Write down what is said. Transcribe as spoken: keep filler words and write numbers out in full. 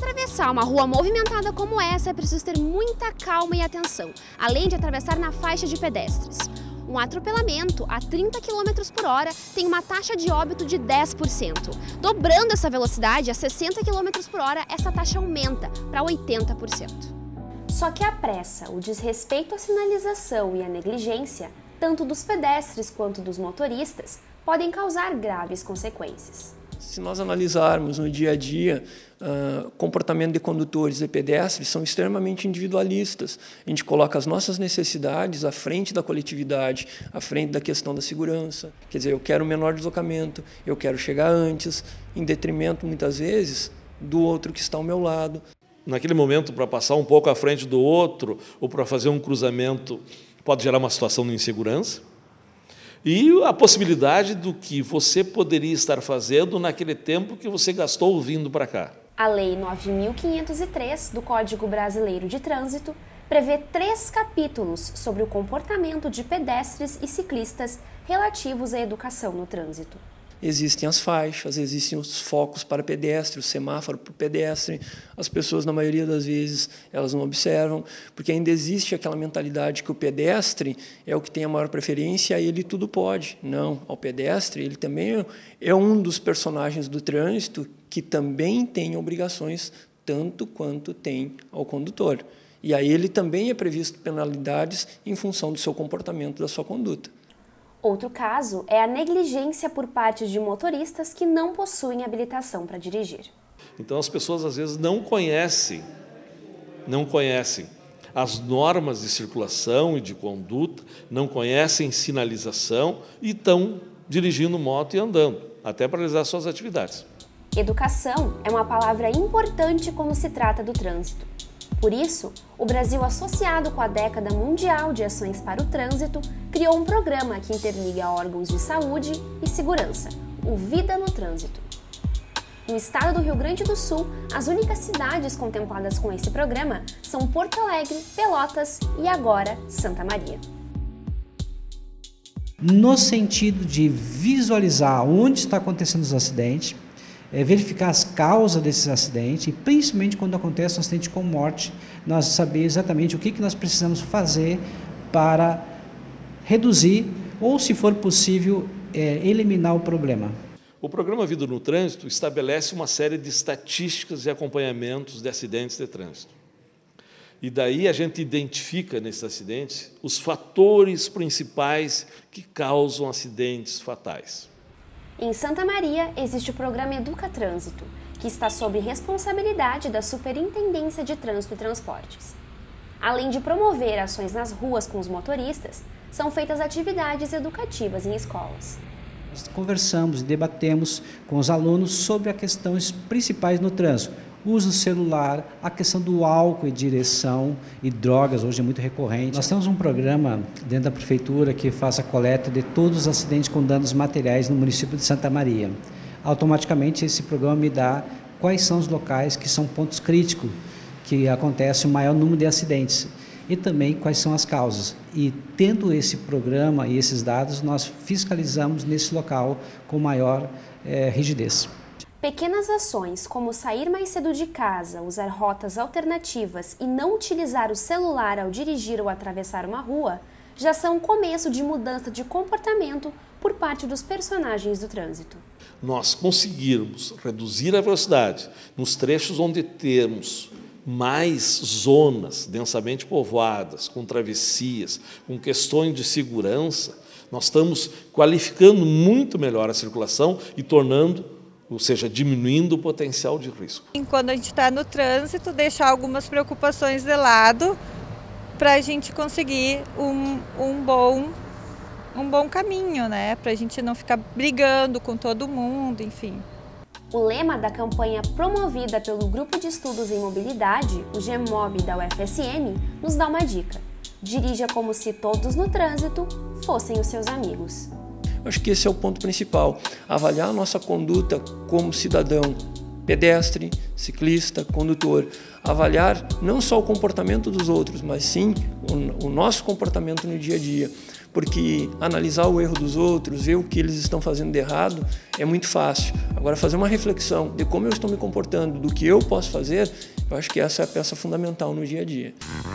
atravessar uma rua movimentada como essa, é preciso ter muita calma e atenção, além de atravessar na faixa de pedestres. Um atropelamento a trinta quilômetros por hora tem uma taxa de óbito de dez por cento. Dobrando essa velocidade a sessenta quilômetros por hora, essa taxa aumenta para oitenta por cento. Só que a pressa, o desrespeito à sinalização e a negligência, tanto dos pedestres quanto dos motoristas, podem causar graves consequências. Se nós analisarmos no dia a dia, uh, comportamento de condutores e pedestres são extremamente individualistas. A gente coloca as nossas necessidades à frente da coletividade, à frente da questão da segurança. Quer dizer, eu quero um menor deslocamento, eu quero chegar antes, em detrimento, muitas vezes, do outro que está ao meu lado. Naquele momento, para passar um pouco à frente do outro, ou para fazer um cruzamento, pode gerar uma situação de insegurança. E a possibilidade do que você poderia estar fazendo naquele tempo que você gastou vindo para cá. A Lei nove mil quinhentos e três do Código Brasileiro de Trânsito prevê três capítulos sobre o comportamento de pedestres e ciclistas relativos à educação no trânsito. Existem as faixas, existem os focos para pedestre, o semáforo para o pedestre. As pessoas, na maioria das vezes, elas não observam, porque ainda existe aquela mentalidade que o pedestre é o que tem a maior preferência e ele tudo pode. Não, ao pedestre, ele também é um dos personagens do trânsito que também tem obrigações, tanto quanto tem ao condutor. E a ele também é previsto penalidades em função do seu comportamento, da sua conduta. Outro caso é a negligência por parte de motoristas que não possuem habilitação para dirigir. Então as pessoas às vezes não conhecem, não conhecem as normas de circulação e de conduta, não conhecem sinalização e estão dirigindo moto e andando, até para realizar suas atividades. Educação é uma palavra importante quando se trata do trânsito. Por isso, o Brasil, associado com a Década Mundial de Ações para o Trânsito, criou um programa que interliga órgãos de saúde e segurança, o Vida no Trânsito. No estado do Rio Grande do Sul, as únicas cidades contempladas com esse programa são Porto Alegre, Pelotas e agora Santa Maria. No sentido de visualizar onde está acontecendo os acidentes, É verificar as causas desses acidentes e principalmente quando acontece um acidente com morte, nós saber exatamente o que, que nós precisamos fazer para reduzir ou, se for possível, é, eliminar o problema. O programa Vida no Trânsito estabelece uma série de estatísticas e acompanhamentos de acidentes de trânsito. E daí a gente identifica nesses acidentes os fatores principais que causam acidentes fatais. Em Santa Maria, existe o programa Educa Trânsito, que está sob responsabilidade da Superintendência de Trânsito e Transportes. Além de promover ações nas ruas com os motoristas, são feitas atividades educativas em escolas. Nós conversamos e debatemos com os alunos sobre as questões principais no trânsito. O uso do celular, a questão do álcool e direção e drogas, hoje é muito recorrente. Nós temos um programa dentro da prefeitura que faz a coleta de todos os acidentes com danos materiais no município de Santa Maria. Automaticamente esse programa me dá quais são os locais que são pontos críticos, que acontece o maior número de acidentes e também quais são as causas. E tendo esse programa e esses dados, nós fiscalizamos nesse local com maior eh, rigidez. Pequenas ações, como sair mais cedo de casa, usar rotas alternativas e não utilizar o celular ao dirigir ou atravessar uma rua, já são o começo de mudança de comportamento por parte dos personagens do trânsito. Nós conseguirmos reduzir a velocidade nos trechos onde temos mais zonas densamente povoadas, com travessias, com questões de segurança, nós estamos qualificando muito melhor a circulação e tornando, ou seja, diminuindo o potencial de risco. Quando a gente está no trânsito, deixar algumas preocupações de lado para a gente conseguir um, um, bom, um bom caminho, né? Para a gente não ficar brigando com todo mundo, enfim. O lema da campanha promovida pelo Grupo de Estudos em Mobilidade, o GEMOB da U F S M, nos dá uma dica. Dirija como se todos no trânsito fossem os seus amigos. Acho que esse é o ponto principal, avaliar a nossa conduta como cidadão, pedestre, ciclista, condutor, avaliar não só o comportamento dos outros, mas sim o, o nosso comportamento no dia a dia, porque analisar o erro dos outros, ver o que eles estão fazendo de errado, é muito fácil. Agora, fazer uma reflexão de como eu estou me comportando, do que eu posso fazer, eu acho que essa é a peça fundamental no dia a dia.